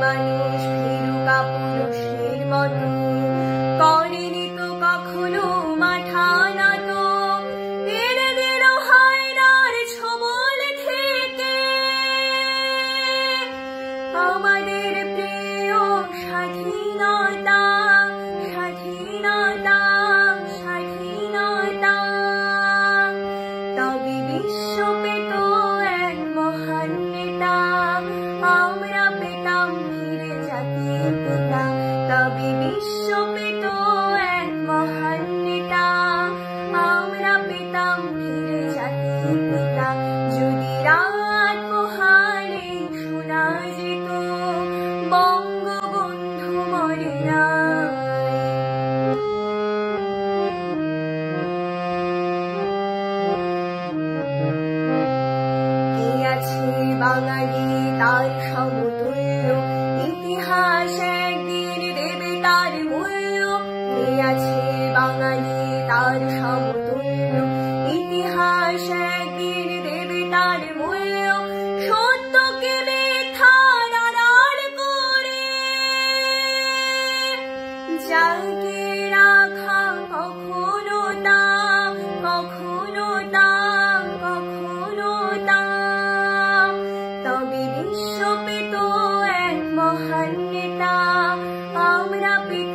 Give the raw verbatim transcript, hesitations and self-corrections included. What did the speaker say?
মানুষ ভীরুকা পুরুষের মতো করেনি তো কখনো মাথা নত এড়ে গেল হায়নার ছোবল থেকে আমাদের প্রিয় স্বাধীনতা স্বাধীনতা স্বাধীনতা তবে বিশ্ব পেত এক মহান নেতা আমরা পেতাম ফিরে জাতির পিতা তবে বিশ্ব পেত এক মহান নেতা আমরা পেতাম ফিরে জাতির পিতা যদি রাত পোহালে শোনা যেত বঙ্গবন্ধু মরে নাই কে আছে বাঙালি তার সমতুল্য ইতিহাস একদিন দেবে তার মূল্য কে আছে বাঙালি তার সমতুল্য ইতিহাস একদিন দেবে তার মূল্য সত্যকে মিথ্যার আড়াল করে যাকে রাখা কখনো তা কখনো তা কখনো তা তবে বিশ্ব পেত এক মহান নেতা আমরা পেতাম